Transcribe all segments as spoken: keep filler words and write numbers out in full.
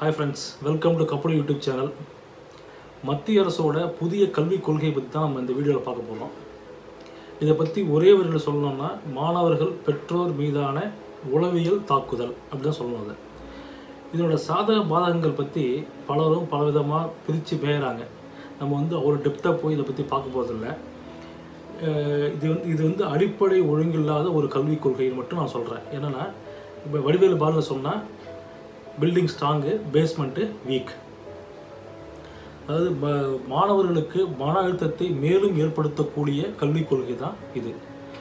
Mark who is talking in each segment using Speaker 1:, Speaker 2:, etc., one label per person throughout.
Speaker 1: Hi friends, welcome to Kappudu YouTube channel. மத்திய அரசோட புதிய கல்விக் கொள்கையை பற்றி தான் நம்ம இந்த வீடியோவில் பார்க்க போகிறோம். இதை பற்றி ஒரே வரியில் சொல்லணும்னா மாணவர்கள் பெற்றோர் மீதான உளவியல் தாக்குதல் அப்படி தான் சொல்லணும். அது இதோட சாதக பாதகங்கள் பற்றி பலரும் பலவிதமாக பிரித்து மேயறாங்க. நம்ம வந்து அவ்வளோ டெப்த்தாக போய் இதை பற்றி பார்க்க போகிறதில்ல. இது வந்து இது வந்து அடிப்படை ஒழுங்கில்லாத ஒரு கல்விக் கொள்கைன்னு மட்டும் நான் சொல்கிறேன். என்னென்னா இப்போ வடிவேலு பாலில் சொன்னால் பில்டிங் ஸ்ட்ராங்கு, பேஸ்மெண்ட்டு வீக். அதாவது மாணவர்களுக்கு மன அழுத்தத்தை மேலும் ஏற்படுத்தக்கூடிய கல்விக் கொள்கை தான் இது.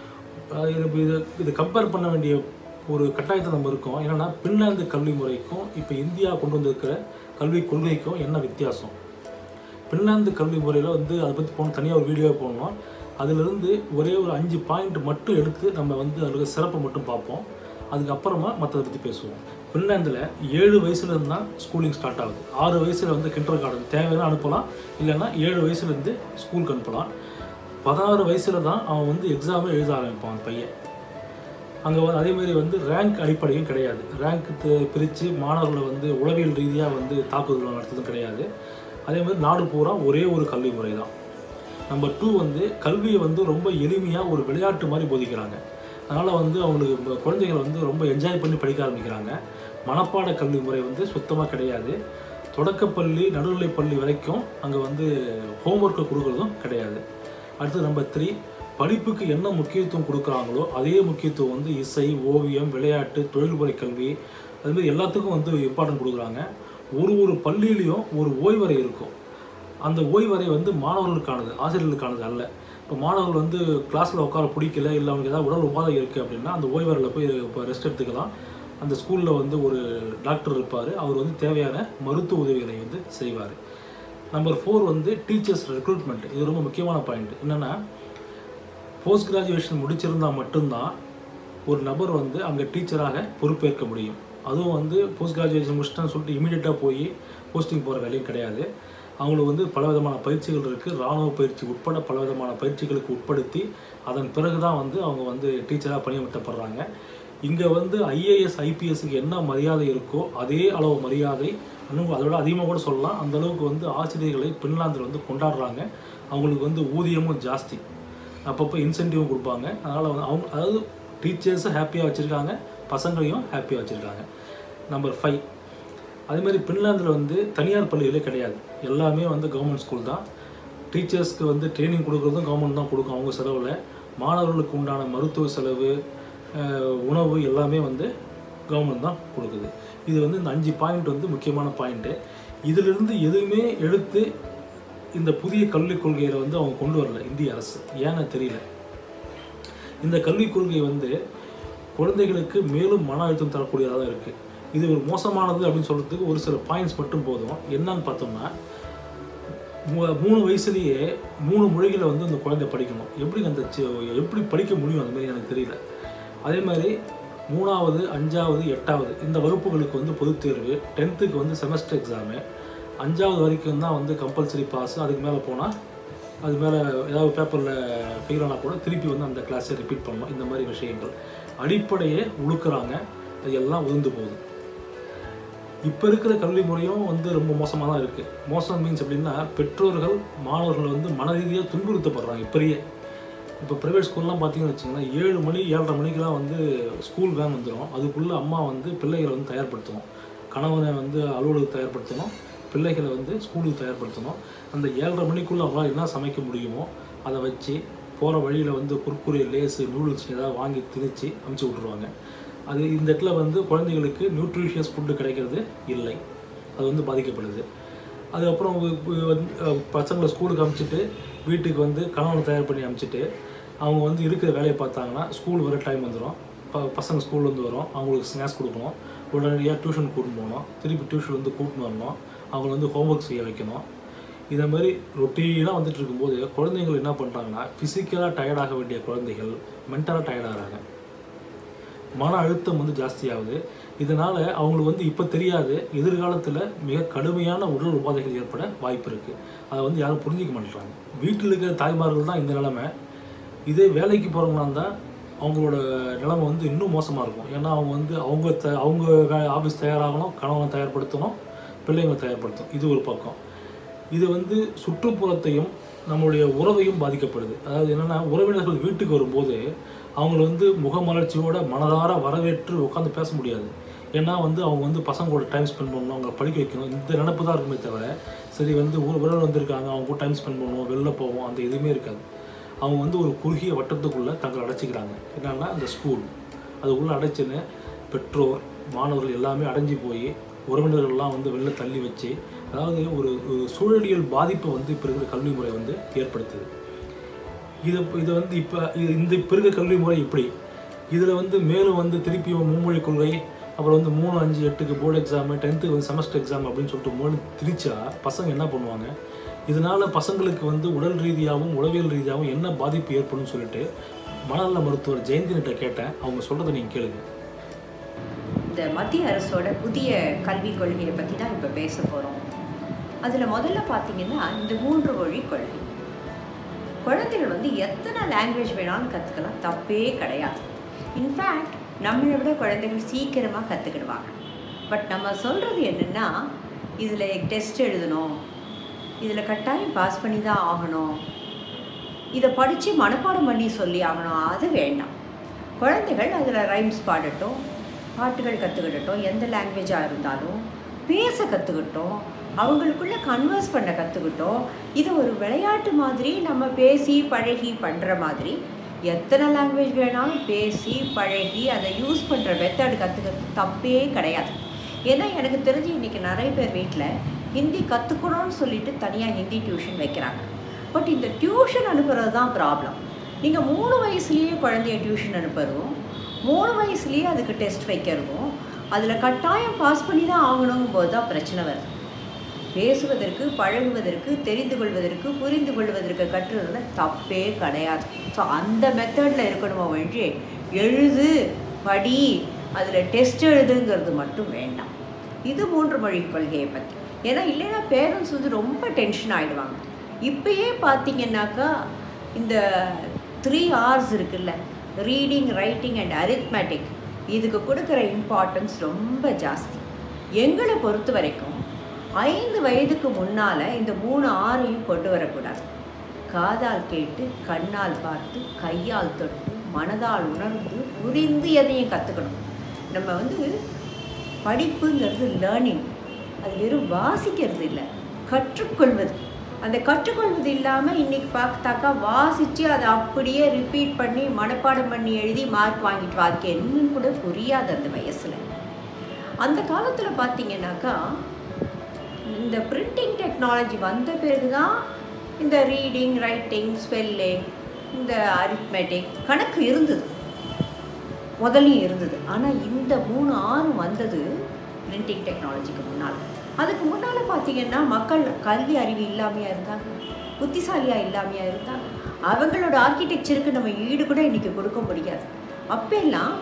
Speaker 1: இது இது கம்பேர் பண்ண வேண்டிய ஒரு கட்டாயத்தை நம்ம இருக்கோம். என்னென்னா பின்லாந்து கல்வி முறைக்கும் இப்போ இந்தியா கொண்டு வந்திருக்கிற கல்விக் கொள்கைக்கும் என்ன வித்தியாசம்? பின்லாந்து கல்வி முறையில் வந்து அதை பற்றி போன தனியாக ஒரு வீடியோ போடணும். அதிலிருந்து ஒரே ஒரு அஞ்சு பாயிண்ட் மட்டும் எடுத்து நம்ம வந்து அதில் சிறப்பை மட்டும் பார்ப்போம். அதுக்கப்புறமா மற்றதை பற்றி பேசுவோம். பின்லாந்தில் ஏழு வயசுலேருந்து தான் ஸ்கூலிங் ஸ்டார்ட் ஆகுது. ஆறு வயசில் வந்து கிண்டர் கார்டன் தேவையான அனுப்பலாம், இல்லைன்னா ஏழு வயசுலேருந்து ஸ்கூலுக்கு அனுப்பலாம். பதினாறு வயசில் தான் அவன் வந்து எக்ஸாமே எழுத ஆரம்பிப்பான் பையன். அங்கே வந்து அதேமாதிரி வந்து ரேங்க் அடிப்படையும் கிடையாது. ரேங்க் பிரித்து மாணவர்களை வந்து உளவியல் ரீதியாக வந்து தாக்குதல் நடத்துறதும் கிடையாது. அதேமாதிரி நாடு பூரா ஒரே ஒரு கல்வி முறை தான். நம்பர் டூ வந்து கல்வியை வந்து ரொம்ப எளிமையாக ஒரு விளையாட்டு மாதிரி போதிக்கிறாங்க. அதனால் வந்து அவங்களுக்கு குழந்தைகளை வந்து ரொம்ப என்ஜாய் பண்ணி படிக்க ஆரம்பிக்கிறாங்க. மனப்பாட கல்வி முறை வந்து சுத்தமாக கிடையாது. தொடக்கப்பள்ளி நடுநிலைப்பள்ளி வரைக்கும் அங்கே வந்து ஹோம்ஒர்க்கை கொடுக்குறதும் கிடையாது. அடுத்து நம்பர் த்ரீ, படிப்புக்கு என்ன முக்கியத்துவம் கொடுக்குறாங்களோ அதே முக்கியத்துவம் வந்து இசை, ஓவியம், விளையாட்டு, தொழில்முறை கல்வி அதுமாதிரி எல்லாத்துக்கும் வந்து இம்பார்ட்டன்ட் கொடுக்குறாங்க. ஒரு ஒரு பள்ளியிலையும் ஒரு ஓய்வறை இருக்கும். அந்த ஓய்வறை வந்து மாணவர்களுக்கானது, ஆசிரியர்களுக்கானது அல்ல. இப்போ மாணவர்கள் வந்து கிளாஸில் உட்கார பிடிக்கல, இல்லை அவங்களுக்கு ஏதாவது உடல் உபாதை இருக்குது அப்படின்னா அந்த ஓய்வறையில் போய் இப்போ ரெஸ்ட் எடுத்துக்கலாம். அந்த ஸ்கூலில் வந்து ஒரு டாக்டர் இருப்பார், அவர் வந்து தேவையான மருத்துவ உதவிகளை வந்து செய்வார். நம்பர் ஃபோர் வந்து டீச்சர்ஸ் ரெக்ரூட்மெண்ட். இது ரொம்ப முக்கியமான பாயிண்ட். என்னென்னா போஸ்ட் கிராஜுவேஷன் முடிச்சிருந்தால் மட்டும்தான் ஒரு நபர் வந்து அங்கே டீச்சராக பொறுப்பேற்க முடியும். அதுவும் வந்து போஸ்ட் கிராஜுவேஷன் முடிச்சிட்டான்னு சொல்லிட்டு இமீடியட்டாக போய் போஸ்டிங் போகிற வேலையும் கிடையாது. அவங்களுக்கு வந்து பலவிதமான பயிற்சிகள் இருக்குது. இராணுவ பயிற்சி உட்பட பலவிதமான பயிற்சிகளுக்கு உட்படுத்தி அதன் பிறகு தான் வந்து அவங்க வந்து டீச்சராக பணியமர்த்தப்படுறாங்க. இங்கே வந்து ஐஏஎஸ் ஐபிஎஸ்க்கு என்ன மரியாதை இருக்கோ அதே அளவு மரியாதை, இன்னும் அதோட அதிகமாக கூட சொல்லலாம், அந்தளவுக்கு வந்து ஆசிரியர்களை பின்லாந்தில் வந்து கொண்டாடுறாங்க. அவங்களுக்கு வந்து ஊதியமும் ஜாஸ்தி, அப்பப்போ இன்சென்டிவும் கொடுப்பாங்க. அதனால் வந்து அவங்க அதாவது டீச்சர்ஸும் ஹாப்பியாக வச்சுருக்காங்க, பசங்களையும் ஹாப்பியாக வச்சுருக்காங்க. நம்பர் ஃபைவ், அதேமாதிரி பின்லாந்தில் வந்து தனியார் பள்ளிகளே கிடையாது. எல்லாமே வந்து கவர்மெண்ட் ஸ்கூல் தான். டீச்சர்ஸ்க்கு வந்து ட்ரைனிங் கொடுக்குறதும் கவர்மெண்ட் தான் கொடுக்கும் அவங்க செலவில். மாணவர்களுக்கு உண்டான மருத்துவ செலவு, உணவு எல்லாமே வந்து கவர்மெண்ட் தான் கொடுக்குது. இது வந்து இந்த அஞ்சு பாயிண்ட் வந்து முக்கியமான பாயிண்ட்டு. இதிலிருந்து எதுவுமே எடுத்து இந்த புதிய கல்விக் கொள்கையில் வந்து அவங்க கொண்டு வரல இந்திய அரசு. ஏன்னு தெரியல. இந்த கல்விக் கொள்கை வந்து குழந்தைகளுக்கு மேலும் மன அழுத்தம் தரக்கூடியதாக தான் இருக்குது. இது ஒரு மோசமானது அப்படின்னு சொல்கிறதுக்கு ஒரு சில பாயிண்ட்ஸ் மட்டும் போதும். என்னன்னு பார்த்தோம்னா, மூணு வயசுலேயே மூணு மொழிகளை வந்து அந்த குழந்தை படிக்கணும். எப்படி அந்த எப்படி படிக்க முடியும் அந்த மாதிரி எனக்கு தெரியல. அதே மாதிரி மூணாவது, அஞ்சாவது, எட்டாவது இந்த வகுப்புகளுக்கு வந்து பொதுத் தேர்வு, டென்த்துக்கு வந்து செமஸ்டர் எக்ஸாமு, அஞ்சாவது வரைக்கும் தான் வந்து கம்பல்சரி பாஸ். அதுக்கு மேலே போனால் அது மேலே ஏதாவது பேப்பரில் ஃபெயில் ஆனால் கூட திருப்பி வந்து அந்த கிளாஸை ரிப்பீட் பண்ணணும். இந்த மாதிரி விஷயங்கள் அடிப்படையே உழுக்கிறாங்க. அது எல்லாம் உதிர்ந்து போகுது. இப்போ இருக்கிற கல்வி முறையும் வந்து ரொம்ப மோசமாக தான் இருக்குது. மோசம் மீன்ஸ் அப்படின்னா பெற்றோர்கள் மாணவர்கள் வந்து மன ரீதியாக துன்புறுத்தப்படுறாங்க. இப்போயே இப்போ ப்ரைவேட் ஸ்கூல்லாம் பார்த்தீங்கன்னு வச்சிங்கன்னா ஏழு மணி ஏழரை மணிக்கெலாம் வந்து ஸ்கூல் வேன் வந்துடும். அதுக்குள்ளே அம்மா வந்து பிள்ளைகளை வந்து தயார்படுத்தணும், கணவனை வந்து அலுவலகத்துக்கு தயார்படுத்தணும், பிள்ளைகளை வந்து ஸ்கூலுக்கு தயார்படுத்தணும். அந்த ஏழரை மணிக்குள்ளே அவங்களால் என்ன சமைக்க முடியுமோ அதை வச்சு போகிற வழியில் வந்து குர்குரே, லேஸு, நூடுல்ஸ் ஏதாவது வாங்கி திணிச்சு அமுச்சு விட்ருவாங்க. அது இந்த இடத்துல வந்து குழந்தைகளுக்கு நியூட்ரிஷியஸ் ஃபுட்டு கிடைக்கிறது இல்லை. அது வந்து பாதிக்கப்படுது. அதுக்கப்புறம் பசங்களை ஸ்கூலுக்கு அனுப்பிச்சிட்டு வீட்டுக்கு வந்து கணவனை தயார் பண்ணி அனுப்பிச்சிட்டு அவங்க வந்து இருக்கிற வேலையை பார்த்தாங்கன்னா ஸ்கூல் வர டைம் வந்துடும். ப பசங்க ஸ்கூல்லேருந்து வரும், அவங்களுக்கு ஸ்நாக்ஸ் கொடுக்கணும், உடனடியாக டியூஷன் கூட்டின்னு போகணும், திருப்பி டியூஷன் வந்து கூட்டின்னு வரணும், அவங்கள வந்து ஹோம்ஒர்க் செய்ய வைக்கணும். இதை மாதிரி ரொட்டீனாக வந்துட்டு இருக்கும்போது குழந்தைகள் என்ன பண்ணுறாங்கன்னா ஃபிசிக்கலாக டயர்டாக வேண்டிய குழந்தைகள் மென்டலாக டயர்டாகிறாங்க. மன அழுத்தம் வந்து ஜாஸ்தியாகுது. இதனால் அவங்களுக்கு வந்து இப்போ தெரியாது, எதிர்காலத்தில் மிக கடுமையான உடல் உபாதைகள் ஏற்பட வாய்ப்பு இருக்குது. அதை வந்து யாரும் புரிஞ்சிக்க மாட்டேறாங்க. வீட்டில் இருக்கிற தாய்மார்கள் தான் இந்த நிலைமை. இதே வேலைக்கு போகிறவங்களா இருந்தால் அவங்களோட நிலைமை வந்து இன்னும் மோசமாக இருக்கும். ஏன்னா அவங்க வந்து அவங்க த அவங்க ஆஃபீஸ் தயாராகணும், கணவனை தயார்படுத்தணும், பிள்ளைங்களை தயார்படுத்தும். இது ஒரு பக்கம். இது வந்து சுற்றுப்புறத்தையும் நம்மளுடைய உறவையும் பாதிக்கப்படுது. அதாவது என்னென்னா, உறவினர்கள் வீட்டுக்கு வரும்போது அவங்கள வந்து முகமலர்ச்சியோட மனதார வரவேற்று உட்காந்து பேச முடியாது. ஏன்னா வந்து அவங்க வந்து பசங்களோட டைம் ஸ்பெண்ட் பண்ணணும், அவங்களை படிக்க வைக்கணும், இந்த நினப்பு தான் இருக்குமே தவிர சரி வந்து ஊர் உறவு வந்திருக்காங்க அவங்க கூட டைம் ஸ்பெண்ட் பண்ணுவோம், வெளில போவோம், அந்த எதுவுமே இருக்காது. அவங்க வந்து ஒரு குறுகிய வட்டத்துக்குள்ளே தங்களை அடைச்சிக்கிறாங்க. என்னென்னா இந்த ஸ்கூல் அதுக்குள்ளே அடைச்சின்னு பெற்றோர் மாணவர்கள் எல்லாமே அடைஞ்சி போய் உறவினர்கள்லாம் வந்து வெளில தள்ளி வச்சு, அதாவது ஒரு சூழலியல் பாதிப்பை வந்து இப்போ இருக்கிற கல்வி முறை வந்து ஏற்படுத்துது. இது இதை வந்து இப்போ இந்த இப்போ இருக்கிற கல்வி முறை இப்படி இதில் வந்து மேலும் வந்து திருப்பியும் மும்மொழி கொள்கை, அப்புறம் வந்து மூணு அஞ்சு எட்டுக்கு போர்டு எக்ஸாமு, டென்த்து வந்து செமஸ்டர் எக்ஸாம் அப்படின்னு சொல்லிட்டு மூணு திரிச்சா பசங்க என்ன பண்ணுவாங்க? இதனால் பசங்களுக்கு வந்து உடல் ரீதியாகவும் உளவியல் ரீதியாகவும் என்ன பாதிப்பு ஏற்படும் சொல்லிட்டு மனநல மருத்துவர் ஜெயந்தினிட்ட கேட்டேன். அவங்க சொல்கிறத நீங்கள் கேளுங்க.
Speaker 2: இந்த மத்திய அரசோட புதிய கல்விக் கொள்கையை பற்றி தான் இப்போ பேச போகிறோம். அதில் முதல்ல பார்த்தீங்கன்னா இந்த மூன்று மொழி கொள்கை. குழந்தைகள் வந்து எத்தனை லாங்குவேஜ் வேணாலும் கற்றுக்கலாம், தப்பே கிடையாது. இன்ஃபேக்ட் நம்மளை விட குழந்தைகள் சீக்கிரமாக கற்றுக்கிடுவாங்க. பட் நம்ம சொல்கிறது என்னென்னா, இதில் டெஸ்ட் எழுதணும், இதில் கட்டாயம் பாஸ் பண்ணி தான் ஆகணும், இதை படித்து மனப்பாடம் பண்ணி சொல்லி ஆகணும், அது வேண்டாம். குழந்தைகள் அதில் ரைம்ஸ் பாடட்டும், பாட்டுகள் கற்றுக்கிட்டோம், எந்த லாங்குவேஜாக இருந்தாலும் பேச கற்றுக்கிட்டோம், அவங்களுக்குள்ளே கன்வர்ஸ் பண்ண கற்றுக்கிட்டோம். இது ஒரு விளையாட்டு மாதிரி நம்ம பேசி பழகி பண்ணுற மாதிரி எத்தனை லாங்குவேஜ் வேணாலும் பேசி பழகி அதை யூஸ் பண்ணுற மெத்தட் கற்றுக்கிறது தப்பே கிடையாது. ஏன்னா எனக்கு தெரிஞ்சு இன்றைக்கி நிறைய பேர் வீட்டில் ஹிந்தி கற்றுக்கணும்னு சொல்லிட்டு தனியாக ஹிந்தி டியூஷன் வைக்கிறாங்க. பட் இந்த டியூஷன் அனுப்புறது தான் ப்ராப்ளம். நீங்கள் மூணு வயசுலேயே குழந்தைய டியூஷன் அனுப்புறதும், மூணு வயசுலேயே அதுக்கு டெஸ்ட் வைக்கிறதும், அதில் கட்டாயம் பாஸ் பண்ணி தான் ஆகணுங்கும் போது தான் பிரச்சனை வருது. பேசுவதற்கு, பழகுவதற்கு, தெரிந்து கொள்வதற்கு, புரிந்து கொள்வதற்கு கற்றுறதுல தப்பே கிடையாது. ஸோ அந்த மெத்தடில் இருக்கணுமோ ஒழிஞ்சு எழுது படி அதில் டெஸ்ட் எழுதுங்கிறது மட்டும் வேண்டாம். இது மூன்று மொழி கொள்கையை பற்றி. ஏன்னா இல்லைன்னா பேரண்ட்ஸ் வந்து ரொம்ப டென்ஷன் ஆகிடுவாங்க. இப்போயே பார்த்தீங்கன்னாக்கா இந்த த்ரீ ஆர்ஸ் இருக்குல்ல, ரீடிங், ரைட்டிங் அண்ட் அரித்மேட்டிக், இதுக்கு கொடுக்குற இம்பார்ட்டன்ஸ் ரொம்ப ஜாஸ்தி. எங்களை பொறுத்த வரைக்கும் ஐந்து வயதுக்கு முன்னால் இந்த மூணு ஆறையும் கொண்டு வரக்கூடாது. காதால் கேட்டு, கண்ணால் பார்த்து, கையால் தொட்டு, மனதால் உணர்ந்து, புரிந்து எதையும் கற்றுக்கணும். நம்ம வந்து படிப்புங்கிறது லேர்னிங், அது வெறும் வாசிக்கிறது இல்லை, கற்றுக்கொள்வது. அந்த கற்றுக்கொள்வது இல்லாமல் இன்றைக்கி பார்த்தாக்கா வாசித்து அதை அப்படியே ரிப்பீட் பண்ணி மனப்பாடம் பண்ணி எழுதி மார்க் வாங்கிட்டு அதுக்கு என்னன்னு கூட புரியாது அந்த வயசில். அந்த காலத்தில் பார்த்தீங்கன்னாக்கா இந்த பிரிண்டிங் டெக்னாலஜி வந்த பிறகு தான் இந்த ரீடிங், ரைட்டிங், ஸ்பெல்லிங், இந்த அரித்மெட்டிக், கணக்கு இருந்தது, முதலையும் இருந்தது. ஆனால் இந்த மூணு ஆறும் வந்தது பிரிண்டிங் டெக்னாலஜிக்கு முன்னால். அதுக்கு முன்னால் பார்த்தீங்கன்னா மக்கள் கல்வி அறிவு இல்லாமையாக இருந்தாங்க, புத்திசாலியாக இல்லாமையாக இருந்தாங்க. அவங்களோட ஆர்கிடெக்சருக்கு நம்ம ஈடு கூட இன்றைக்கி கொடுக்க முடியாது. அப்பெல்லாம்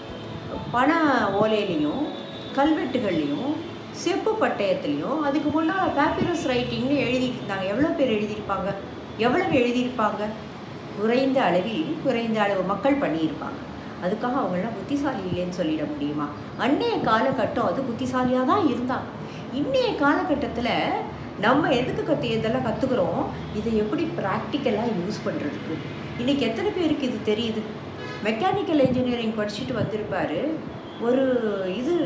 Speaker 2: பண ஓலையிலையும் கல்வெட்டுகள்லையும் செப்பு பட்டயத்துலேயும் அதுக்கு முன்னால் பேப்பிரஸ் ரைட்டிங்னு எழுதிட்டு இருந்தாங்க. எவ்வளோ பேர் எழுதியிருப்பாங்க? எவ்வளவு எழுதியிருப்பாங்க? குறைந்த அளவில் குறைந்த அளவு மக்கள் பண்ணியிருப்பாங்க. அதுக்காக அவங்களாம் புத்திசாலி இல்லைன்னு சொல்லிட முடியுமா? அன்றைய காலகட்டம் அது புத்திசாலியாக தான் இருந்தாங்க. இன்றைய காலகட்டத்தில் நம்ம எதுக்கு கற்று இதெல்லாம் கற்றுக்குறோம், இதை எப்படி ப்ராக்டிக்கலாக யூஸ் பண்ணுறதுக்கு. இன்றைக்கி எத்தனை பேருக்கு இது தெரியுது? மெக்கானிக்கல் இன்ஜினியரிங் படிச்சுட்டு வந்திருப்பார், ஒரு இது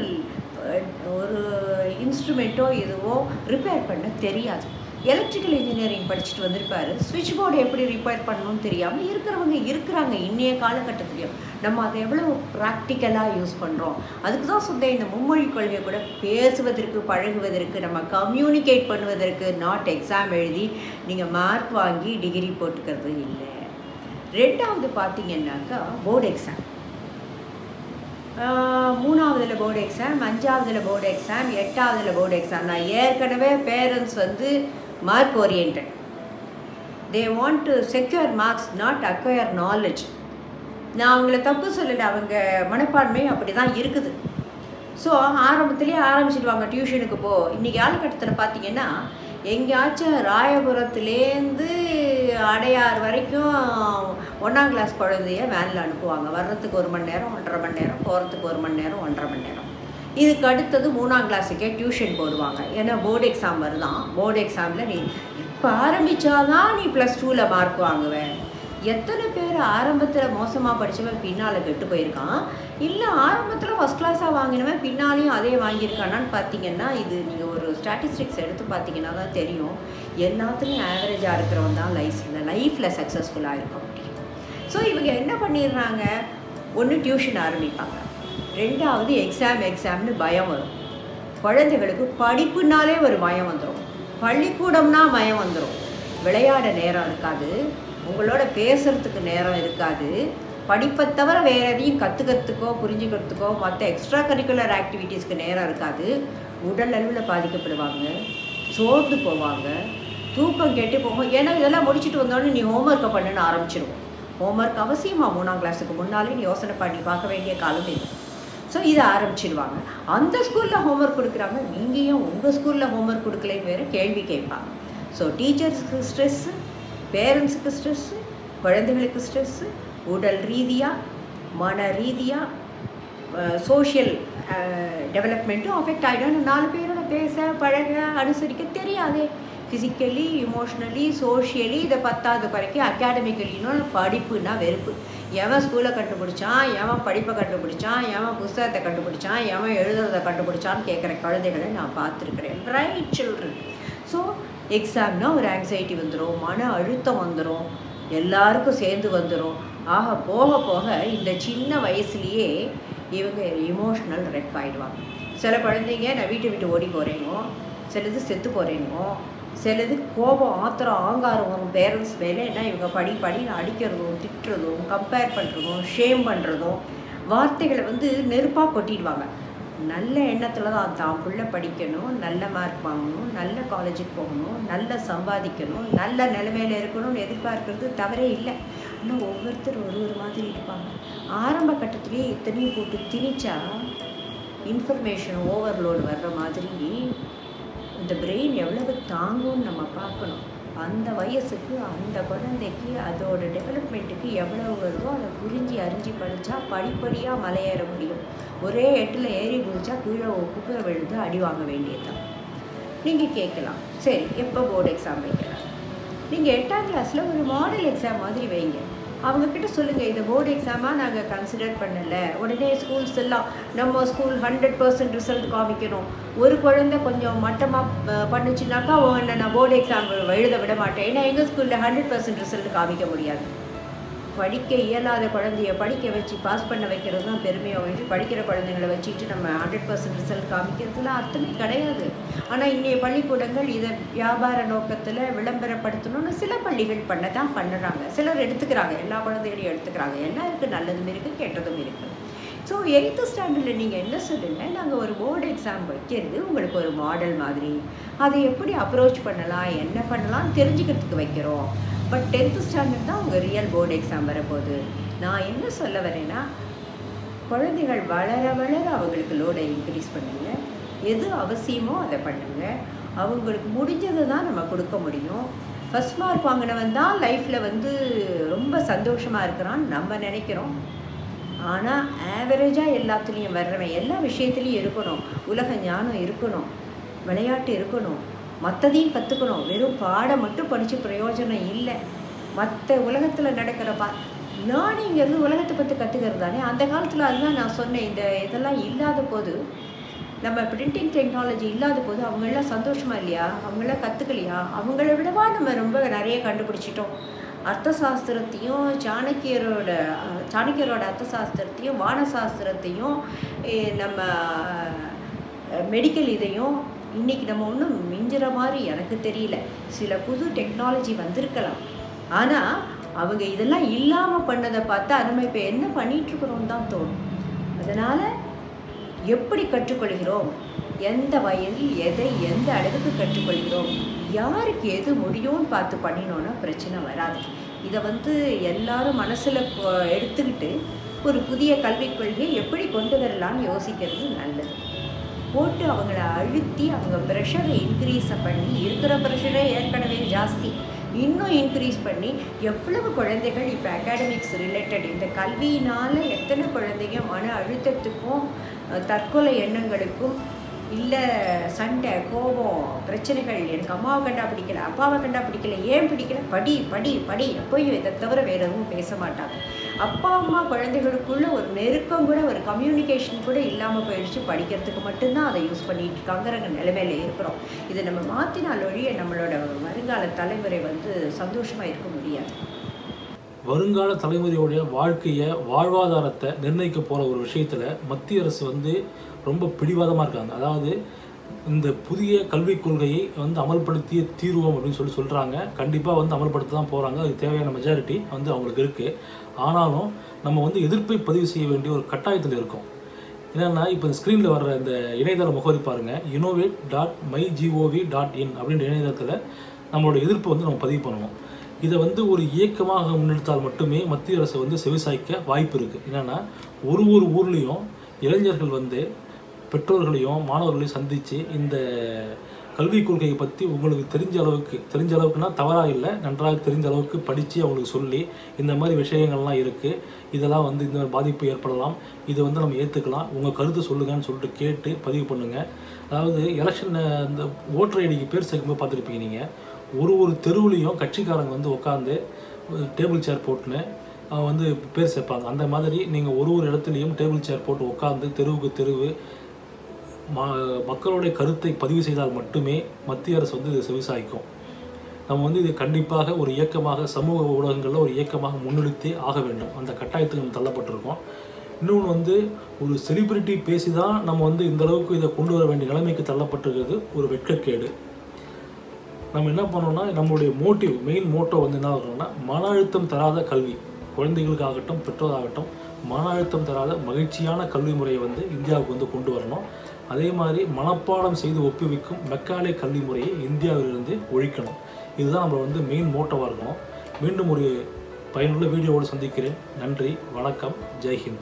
Speaker 2: ஒரு இன்ஸ்ட்ருமெண்ட்டோ எதுவோ ரிப்பேர் பண்ண தெரியாது. எலக்ட்ரிக்கல் இன்ஜினியரிங் படிச்சுட்டு வந்திருப்பார், சுவிட்ச் போர்டு எப்படி ரிப்பேர் பண்ணணும்னு தெரியாமல் இருக்கிறவங்க இருக்கிறாங்க இன்றைய காலகட்டத்துலேயும். நம்ம அதை எவ்வளோ ப்ராக்டிக்கலாக யூஸ் பண்ணுறோம். அதுக்கு தான் சொந்த இந்த மும்மொழி கொள்கை கூட பேசுவதற்கு, பழகுவதற்கு, நம்ம கம்யூனிகேட் பண்ணுவதற்கு, நாட் எக்ஸாம் எழுதி நீங்கள் மார்க் வாங்கி டிகிரி போட்டுக்கிறது இல்லை. ரெண்டாவது பார்த்தீங்கன்னாக்கா போர்டு எக்ஸாம், மூணாவதில் போர்டு எக்ஸாம், அஞ்சாவதில் போர்டு எக்ஸாம், எட்டாவதில் போர்டு எக்ஸாம். நான் ஏற்கனவே பேரண்ட்ஸ் வந்து mark orient, they want to secure marks, not acquire knowledge. நான் அவங்கள தப்பு சொல்லலை, அவங்க மனப்பான்மை அப்படி தான் இருக்குது. ஸோ ஆரம்பத்துலேயே ஆரம்பிச்சிடுவாங்க டியூஷனுக்கு போ. இன்றைக்கி காலகட்டத்தில் பார்த்தீங்கன்னா எங்கேயாச்சும் ராயபுரத்துலேருந்து அடையார் வரைக்கும் ஒன்றாம் கிளாஸ் குழந்தைய வேனில் அனுப்புவாங்க. வர்றதுக்கு ஒரு மணி நேரம், ஒன்றரை மணி நேரம், போகிறதுக்கு ஒரு மணி நேரம், ஒன்றரை மணி நேரம். இதுக்கு அடுத்தது மூணாம் கிளாஸுக்கே டியூஷன் போடுவாங்க. ஏன்னா போர்டு எக்ஸாம் வருதான். போர்டு எக்ஸாமில் நீ இப்போ ஆரம்பித்தாதான் நீ ப்ளஸ் டூவில் மார்க் வாங்குவேன். எத்தனை பேர் ஆரம்பத்தில் மோசமாக படித்தவன் பின்னால் கெட்டு போயிருக்கான், இல்லை ஆரம்பத்தில் ஃபஸ்ட் கிளாஸாக வாங்கினவன் பின்னாலையும் அதே வாங்கியிருக்கானான்னு பார்த்தீங்கன்னா, இது நீங்கள் ஒரு ஸ்டாட்டிஸ்டிக்ஸ் எடுத்து பார்த்தீங்கன்னா தான் தெரியும். எல்லாத்துலேயும் ஆவரேஜாக இருக்கிறவன் தான் லைஃப்பில் லைஃப்பில் சக்ஸஸ்ஃபுல்லாக இருக்க முடியும். ஸோ இவங்க என்ன பண்ணிடுறாங்க, ஒன்று டியூஷன் ஆரம்பிப்பாங்க, ரெண்டாவது எக்ஸாம் எக்ஸாம்னு பயம் வரும். குழந்தைகளுக்கு படிப்புனாலே ஒரு பயம் வந்துடும், பள்ளிக்கூடம்னா பயம் வந்துடும். விளையாட நேரம் இருக்காது, உங்களோட பேசுகிறதுக்கு நேரம் இருக்காது, படிப்பை தவிர வேறு எதையும் கற்றுக்கிறதுக்கோ புரிஞ்சுக்கிறதுக்கோ மற்ற எக்ஸ்ட்ரா கரிக்குலர் ஆக்டிவிட்டீஸ்க்கு நேரம் இருக்காது. உடல் அளவில் பாதிக்கப்படுவாங்க, சோர்ந்து போவாங்க, தூக்கம் கெட்டு போகும். ஏன்னா இதெல்லாம் முடிச்சுட்டு வந்தோடனே நீ ஹோம்ஒர்க்கை பண்ணுன்னு ஆரம்பிச்சிடுவோம். ஹோம்ஒர்க் அவசியமாக மூணாம் கிளாஸுக்கு முன்னாலே நீ யோசனை பண்ணி பார்க்க வேண்டிய காலம் இல்லை. ஸோ இதை ஆரம்பிச்சிடுவாங்க. அந்த ஸ்கூலில் ஹோம்ஒர்க் கொடுக்குறாங்க, நீங்கள் ஏன் உங்கள் ஸ்கூலில் ஹோம்ஒர்க் கொடுக்கலைன்னு வேறு கேள்வி கேட்பாங்க. ஸோ டீச்சர்ஸுக்கு ஸ்ட்ரெஸ்ஸு, பேரண்ட்ஸுக்கு ஸ்ட்ரெஸ்ஸு, குழந்தைகளுக்கு ஸ்ட்ரெஸ்ஸு, உடல் ரீதியாக மன ரீதியாக சோஷியல் டெவலப்மெண்ட்டும் அஃபெக்ட் ஆகிடும். நாலு பேரோட பேச பழக அனுசரிக்க தெரியாதே. ஃபிசிக்கலி இமோஷ்னலி சோஷியலி இதை பத்தாவது குறைக்கி அகாடமிக்கலின்னு படிப்புன்னா வெறுப்பு. எவன் ஸ்கூலை கண்டுபிடிச்சான், எவன் படிப்பை கண்டுபிடிச்சான், எவன் புஸ்தகத்தை கண்டுபிடிச்சான், எவன் எழுதுறதை கண்டுபிடிச்சான்னு கேட்குற குழந்தைகளை நான் பார்த்துருக்குறேன். Bright children. ஸோ எக்ஸாம்னால் ஒரு ஆங்ஸைட்டி வந்துடும், மன அழுத்தம் வந்துடும், எல்லாருக்கும் சேர்ந்து வந்துடும். ஆக போக போக இந்த சின்ன வயசுலேயே இவங்க எமோஷ்னல் ரெக் ஆகிடுவாங்க. சில குழந்தைங்க நான் வீட்டை விட்டு ஓடி போகிறேனோ, சிலது செத்து போகிறேனோ, சிலது கோபம் ஆத்திரம் ஆங்காரம் வரும் பேரண்ட்ஸ் மேலே. ஏன்னா இவங்க படி படின்னு அடிக்கிறதும் திட்டுறதும் கம்பேர் பண்ணுறதும் ஷேம் பண்ணுறதும் வார்த்தைகளை வந்து நெருப்பாக கொட்டிடுவாங்க. நல்ல எண்ணத்தில் தான் தான் பிள்ளை படிக்கணும், நல்ல மார்க் வாங்கணும், நல்ல காலேஜுக்கு போகணும், நல்ல சம்பாதிக்கணும், நல்ல நிலைமையில் இருக்கணும்னு எதிர்பார்க்கறது தவறே இல்லை. ஆனால் ஒவ்வொருத்தர் ஒரு ஒரு மாதிரி இருப்பாங்க. ஆரம்ப கட்டத்துலேயே இத்தனையும் போட்டு திணிச்சா இன்ஃபர்மேஷன் ஓவர்லோடு வர்ற மாதிரி இந்த பிரெயின் எவ்வளவு தாங்கும்னு நம்ம பார்க்கணும். அந்த வயசுக்கு அந்த குழந்தைக்கு அதோட டெவலப்மெண்ட்டுக்கு எவ்வளவு வருதோ அதை புரிஞ்சு அறிஞ்சு படித்தா படிப்படியாக மலையேற முடியும். ஒரே எட்டில் ஏறி குதிச்சா கீழே குப்புற விழுந்து அடி வாங்க வேண்டியதுதான். நீங்கள் கேட்கலாம், சரி எப்போ போர்டு எக்ஸாம் வைக்கலாம்? நீங்கள் எட்டாம் கிளாஸில் ஒரு மாடல் எக்ஸாம் மாதிரி வைங்க. அவங்கக்கிட்ட சொல்லுங்கள், இதை போர்டு எக்ஸாமாக நாங்கள் கன்சிடர் பண்ணலை. உடனே ஸ்கூல்ஸ் எல்லாம் நம்ம ஸ்கூல் ஹண்ட்ரட் பர்சன்ட் ரிசல்ட் காமிக்கணும். ஒரு குழந்தை கொஞ்சம் மட்டமாக பண்ணிச்சுனாக்கா உன்னை நான் போர்டு எக்ஸாம் எழுத விட மாட்டேன். ஏன்னா எங்கள் ஸ்கூலில் ஹண்ட்ரட் பர்சன்ட் ரிசல்ட் காமிக்க முடியாது. படிக்க இயலாத குழந்தைய படிக்க வச்சு பாஸ் பண்ண வைக்கிறது தான் பெருமையாக வச்சு படிக்கிற குழந்தைங்களை வச்சுட்டு நம்ம ஹண்ட்ரட் பர்சன்ட் ரிசல்ட் காமிக்கிறதுல அர்த்தமே கிடையாது. ஆனால் இன்றைய பள்ளிக்கூடங்கள் இதை வியாபார நோக்கத்தில் விளம்பரப்படுத்தணும்னு சில பள்ளிகள் பண்ண தான் பண்ணுறாங்க. சிலர் எடுத்துக்கிறாங்க, எல்லா குழந்தைகளையும் எடுத்துக்கிறாங்க. எல்லாருக்கும் நல்லதும் இருக்குது கெட்டதும் இருக்குது. ஸோ எயித்து ஸ்டாண்டர்டில் நீங்கள் என்ன சொல்லுங்கள், நாங்கள் ஒரு போர்டு எக்ஸாம் வைக்கிறது உங்களுக்கு ஒரு மாடல் மாதிரி, அதை எப்படி அப்ரோச் பண்ணலாம் என்ன பண்ணலாம் தெரிஞ்சுக்கிறதுக்கு வைக்கிறோம். பட் டென்த்து ஸ்டாண்டர்ட் தான் உங்கள் ரியல் போர்டு எக்ஸாம் வரப்போகுது. நான் என்ன சொல்ல வரேன்னா, குழந்தைகள் வளர வளர அவங்களுக்கு லோடை இன்க்ரீஸ் பண்ணுங்க, எது அவசியமோ அதை பண்ணுங்க. அவங்களுக்கு முடிஞ்சதை தான் நம்ம கொடுக்க முடியும். ஃபஸ்ட் மார்க் வாங்கினவன் தான் லைஃப்பில் வந்து ரொம்ப சந்தோஷமாக இருக்கிறான்னு நம்ம நினைக்கிறோம். ஆனால் ஆவரேஜாக எல்லாத்துலேயும் வர்றவன் எல்லா விஷயத்துலேயும் இருக்கணும். உலக ஞானம் இருக்கணும், விளையாட்டு இருக்கணும், மற்றதையும் கற்றுக்கணும். வெறும் பாடம் மட்டும் படித்து பிரயோஜனம் இல்லை. மற்ற உலகத்தில் நடக்கிற பா நானேங்கிறது உலகத்தை பற்றி கற்றுக்கிறது தானே. அந்த காலத்தில் அதுதான் நான் சொன்னேன். இந்த இதெல்லாம் இல்லாத போது, நம்ம பிரிண்டிங் டெக்னாலஜி இல்லாத போது அவங்களெலாம் சந்தோஷமாக இல்லையா? அவங்களாம் கற்றுக்கலையா? அவங்கள விடவா நம்ம ரொம்ப நிறைய கண்டுபிடிச்சிட்டோம். அர்த்த சாஸ்திரத்தையும் சாணக்கியரோட சாணக்கியரோட அர்த்த சாஸ்திரத்தையும் வானசாஸ்திரத்தையும் நம்ம மெடிக்கல் இதையும் இன்றைக்கி நம்ம ஒன்றும் மிஞ்சுற மாதிரி எனக்கு தெரியல. சில புது டெக்னாலஜி வந்திருக்கலாம், ஆனால் அவங்க இதெல்லாம் இல்லாமல் பண்ணதை பார்த்தா நம்ம இப்போ என்ன பண்ணிகிட்ருக்குறோம் தான் தோணும். அதனால் எப்படி கற்றுக்கொள்கிறோம், எந்த வயதில் எதை எந்த அளவுக்கு கற்றுக்கொள்கிறோம், யாருக்கு எது முடியும்னு பார்த்து பண்ணினோன்னா பிரச்சனை வராது. இதை வந்து எல்லாரும் மனசில் எடுத்துக்கிட்டு ஒரு புதிய கல்விக் கொள்கையை எப்படி கொண்டு வரலான்னு யோசிக்கிறது நல்லது. போட்டு அவங்கள அழுத்தி அவங்க ப்ரெஷரை இன்க்ரீஸை பண்ணி, இருக்கிற ப்ரெஷரே ஏற்கனவே ஜாஸ்தி, இன்னும் இன்க்ரீஸ் பண்ணி எவ்வளவு குழந்தைகள் இப்போ அகாடமிக்ஸ் ரிலேட்டட் இந்த கல்வியினால் எத்தனை குழந்தைங்க மன அழுத்தத்துக்கும் தற்கொலை எண்ணங்களுக்கும் இல்லை சண்டை கோபம் பிரச்சனைகள், எனக்கு அம்மாவை கண்டா பிடிக்கல, அப்பாவை கண்டா பிடிக்கல, ஏன் பிடிக்கல, படி படி படி எப்போயும் இதை தவிர வேறு எதுவும் பேச மாட்டாங்க. அப்பா அம்மா குழந்தைகளுக்குள்ள ஒரு நெருக்கம் கூட, ஒரு கம்யூனிகேஷன் கூட இல்லாமல் போயிடுச்சு. படிக்கிறதுக்கு மட்டும்தான் அதை யூஸ் பண்ணிட்டு இருக்காங்கிற நிலைமையில இருக்கிறோம். இதை நம்ம மாற்றினால் ஒழிய நம்மளோட வருங்கால தலைமுறை வந்து சந்தோஷமாக இருக்க முடியாது.
Speaker 1: வருங்கால தலைமுறையோடைய வாழ்க்கையை வாழ்வாதாரத்தை நிர்ணயிக்க போகிற ஒரு விஷயத்தில் மத்திய அரசு வந்து ரொம்ப பிடிவாதமாக இருக்காங்க. அதாவது இந்த புதிய கல்விக் கொள்கையை வந்து அமல்படுத்திய தீர்வோம் அப்படின்னு சொல்லி சொல்கிறாங்க. கண்டிப்பாக வந்து அமல்படுத்த தான் போகிறாங்க. அதுக்கு தேவையான மெஜாரிட்டி வந்து அவங்களுக்கு இருக்குது. ஆனாலும் நம்ம வந்து எதிர்ப்பை பதிவு செய்ய வேண்டிய ஒரு கட்டாயத்தில் இருக்கோம். என்னென்னா, இப்போ இந்த ஸ்க்ரீனில் வர்ற இந்த இணையதள முகவரி பாருங்கள், innovate dot my G O V dot in அப்படின்ற இணையதளத்தில் நம்மளோட எதிர்ப்பை வந்து நம்ம பதிவு பண்ணணும். இதை வந்து ஒரு இயக்கமாக முன்னெடுத்தால் மட்டுமே மத்திய அரசு வந்து செவிசாய்க்க வாய்ப்பு இருக்குது. என்னென்னா, ஒரு ஒரு ஊர்லேயும் இளைஞர்கள் வந்து பெற்றோர்களையும் மாணவர்களையும் சந்தித்து இந்த கல்விக் கொள்கையை பற்றி உங்களுக்கு தெரிஞ்ச அளவுக்கு தெரிஞ்ச அளவுக்குன்னா தவறாக இல்லை, நன்றாக தெரிஞ்ச அளவுக்கு படித்து அவங்களுக்கு சொல்லி இந்த மாதிரி விஷயங்கள்லாம் இருக்குது, இதெல்லாம் வந்து இந்த மாதிரி பாதிப்பு ஏற்படலாம், இதை வந்து நம்ம ஏற்றுக்கலாம், உங்கள் கருத்தை சொல்லுங்கன்னு சொல்லிட்டு கேட்டு பதிவு பண்ணுங்கள். அதாவது எலெக்ஷன் இந்த ஓட்டர் ஐடிக்கு பேர் சேர்க்கும்போது பார்த்துருப்பீங்க நீங்கள், ஒரு ஒரு தெருவுலேயும் கட்சிக்காரங்க வந்து உட்காந்து டேபிள் சேர் போட்டுன்னு வந்து பேர் சேர்ப்பாங்க. அந்த மாதிரி நீங்கள் ஒரு ஒரு இடத்துலையும் டேபிள் சேர் போட்டு உட்காந்து தெருவுக்கு தெருவு மா மக்களுடைய கருத்தை பதிவு செய்தால் மட்டுமே மத்திய அரசு வந்து இதை செவிசாய்க்கும். நம்ம வந்து இது கண்டிப்பாக ஒரு இயக்கமாக சமூக ஊடகங்களில் ஒரு இயக்கமாக முன்னெடுத்தே ஆக வேண்டும். அந்த கட்டாயத்துக்கு நம்ம தள்ளப்பட்டிருக்கோம். இன்னொன்று வந்து ஒரு செலிபிரிட்டி பேசி தான் நம்ம வந்து இந்தளவுக்கு இதை கொண்டு வர வேண்டிய நிலைமைக்கு தள்ளப்பட்டிருக்கிறது ஒரு வெட்கக்கேடு. நம்ம என்ன பண்ணோம்னா, நம்மளுடைய மோட்டிவ் மெயின் மோட்டோ வந்து என்ன ஆகிறோம்னா, மன அழுத்தம் தராத கல்வி, குழந்தைகளுக்காகட்டும் பெற்றோராகட்டும் மன அழுத்தம் தராத மகிழ்ச்சியான கல்வி முறையை வந்து இந்தியாவுக்கு வந்து கொண்டு வரணும். அதே மாதிரி மனப்பாடம் செய்து ஒப்புவிக்கும் மெக்காலே கல்வி முறையை இந்தியாவிலிருந்து ஒழிக்கணும். இதுதான் நம்ம வந்து மெயின் மோட்டோவாக இருக்கணும். மீண்டும் ஒரு பயனுள்ள வீடியோவோடு சந்திக்கிறேன். நன்றி, வணக்கம், ஜெய்ஹிந்த்.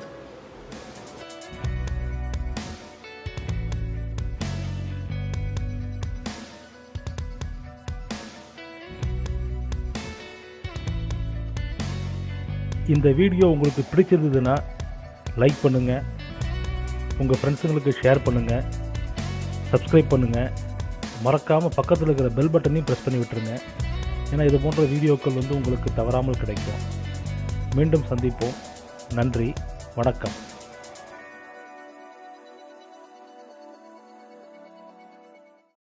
Speaker 3: இந்த வீடியோ உங்களுக்கு பிடிச்சிருந்ததுன்னா லைக் பண்ணுங்கள், உங்கள் ஃப்ரெண்ட்ஸுங்களுக்கு ஷேர் பண்ணுங்கள், சப்ஸ்கிரைப் பண்ணுங்கள், மறக்காமல் பக்கத்தில் இருக்கிற பெல் பட்டனையும் ப்ரெஸ் பண்ணி விட்டுருங்க. ஏன்னா இது போன்ற வீடியோக்கள் வந்து உங்களுக்கு தவறாமல் கிடைக்கும். மீண்டும் சந்திப்போம். நன்றி, வணக்கம்.